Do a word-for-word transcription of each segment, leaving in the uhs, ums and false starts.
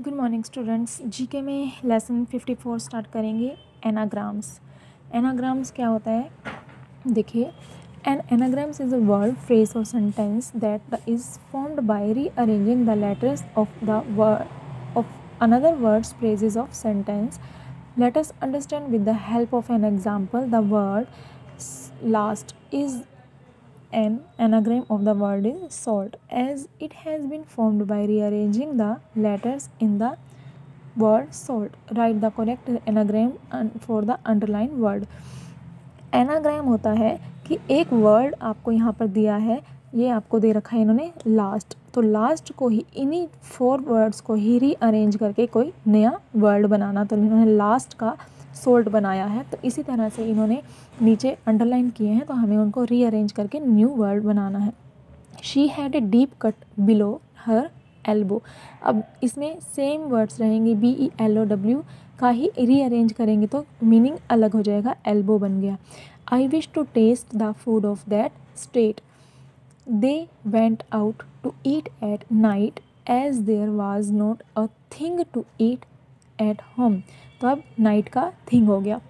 Good morning students. GK में lesson fifty four start करेंगे। Anagrams. Anagrams क्या होता है देखिए। An anagrams is a word, phrase और sentence that is formed by rearranging the letters of the word of another words phrases of sentence. Let us understand with the help of an example. The word last is an anagram of the word is salt, as it has been formed by rearranging the letters in the word salt. Write the correct anagram for the underlined word. Anagram होता है कि एक word आपको यहाँ पर दिया है, ये आपको दे रखा है इन्होंने लास्ट, तो लास्ट को ही इन्हीं फोर वर्ड्स को ही रीअरेंज करके कोई नया वर्ड बनाना, तो इन्होंने लास्ट का सोल्ट बनाया है। तो इसी तरह से इन्होंने नीचे अंडरलाइन किए हैं, तो हमें उनको रीअरेंज करके न्यू वर्ड बनाना है। She had a deep cut below her elbow. अब इसमें सेम वर्ड्स रहेंगे, B E L O W का ही रीअरेंज करेंगे तो मीनिंग अलग हो जाएगा, एल्बो बन गया। I wish to test the food of that state. They went out to eat at night as there was not a thing to eat at home. तो अब नाइट का थिंग हो गया।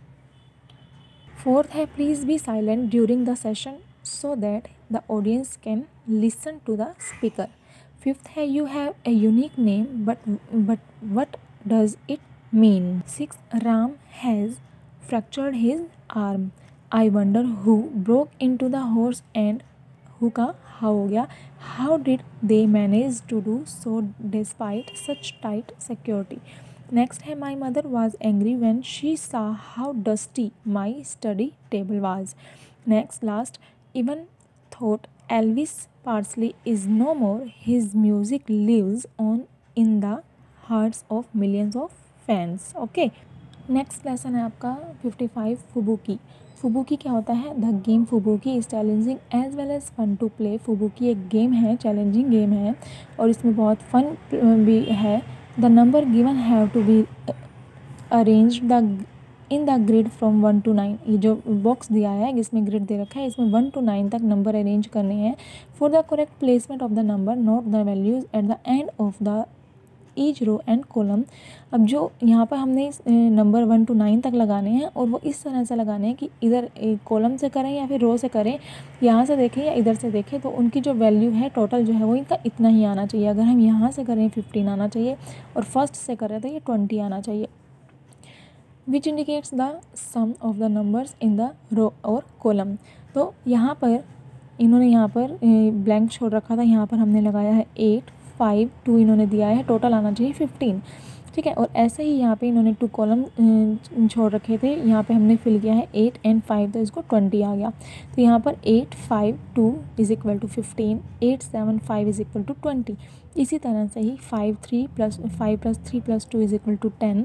फोर्थ है, please be silent during the session so that the audience can listen to the speaker. Fifth है, you have a unique name but but what does it mean. Six, Ram has fractured his arm. I wonder who broke in to the house and who का how हो गया। How did they manage to do so despite such tight security. Next है, my mother was angry when she saw how dusty my study table was. Next last, even though Elvis Presley is no more, his music lives on in the hearts of millions of fans. Okay, next lesson है आपका fifty five, फुबुकी। Fubuki क्या होता है? The game Fubuki is challenging as well as fun to play. Fubuki एक game है, challenging game है और इसमें बहुत फन भी है। The number given have to be arranged in the grid from one to nine. ये जो बॉक्स दिया है जिसमें ग्रिड दे रखा है, इसमें वन टू नाइन तक नंबर अरेंज करने हैं। For the correct placement of the number note the values at the end of the each row and column. अब जो यहाँ पर हमने नंबर वन टू नाइन तक लगाने हैं और वो इस तरह से लगाने हैं कि इधर कॉलम से करें या फिर रो से करें, यहाँ से देखें या इधर से देखें, तो उनकी जो वैल्यू है टोटल जो है वो इनका इतना ही आना चाहिए। अगर हम यहाँ से करें फिफ्टीन आना चाहिए और फर्स्ट से करें तो ये ट्वेंटी आना चाहिए। Which indicates the sum of the numbers in the row और कॉलम। तो यहाँ पर इन्होंने यहाँ पर ब्लैंक छोड़ रखा था, यहाँ पर हमने लगाया है एट, फाइव, टू इन्होंने दिया है, टोटल आना चाहिए फिफ्टीन। ठीक है, और ऐसे ही यहाँ पे इन्होंने टू कॉलम छोड़ रखे थे, यहाँ पे हमने फिल किया है एट एंड फाइव, तो इसको ट्वेंटी आ गया। तो यहाँ पर eight five two is equal to fifteen, eight seven five is equal to twenty. इसी तरह से ही five three plus five plus three plus two is equal to ten,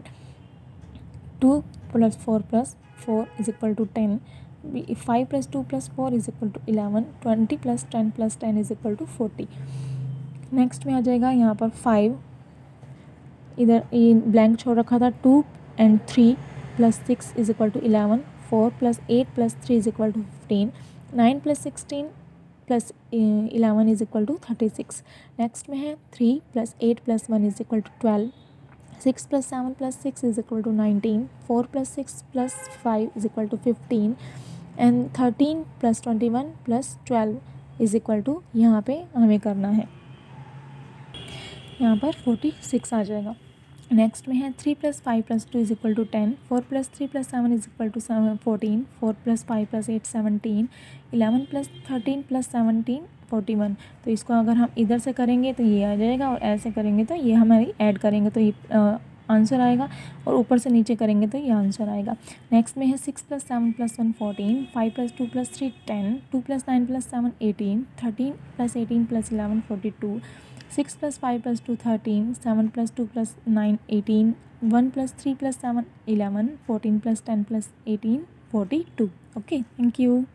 two plus four plus four is equal to ten, five plus two plus four is equal to eleven, twenty plus ten plus ten is equal to forty. Next में आ जाएगा यहाँ पर five, इधर ये blank छोड़ रखा था, two and three plus six is equal to eleven, four plus eight plus three is equal to fifteen, nine plus sixteen plus eleven is equal to thirty six. Next में है three plus eight plus one is equal to twelve, six plus seven plus six is equal to nineteen, four plus six plus five is equal to fifteen and thirteen plus twenty one plus twelve is equal to यहाँ पे हमें करना है, यहाँ पर forty six आ जाएगा। Next में है three plus five plus two is equal to ten, four plus three plus seven is equal to fourteen, four plus five plus eight seventeen, eleven plus thirteen plus seventeen forty one. तो इसको अगर हम इधर से करेंगे तो ये आ जाएगा और ऐसे करेंगे तो ये हमारी ऐड करेंगे तो ये आंसर आएगा, और ऊपर से नीचे करेंगे तो ये आंसर आएगा। नेक्स्ट में है six plus seven plus one fourteen, five plus two plus three ten, two plus nine plus seven eighteen, thirteen plus eighteen plus eleven forty two, six plus five plus two thirteen, seven plus two plus nine eighteen, one plus three plus seven eleven, fourteen plus ten plus eighteen forty two. Okay, thank you.